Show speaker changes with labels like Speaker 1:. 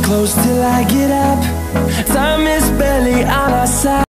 Speaker 1: close till I get up. Time is barely on our side.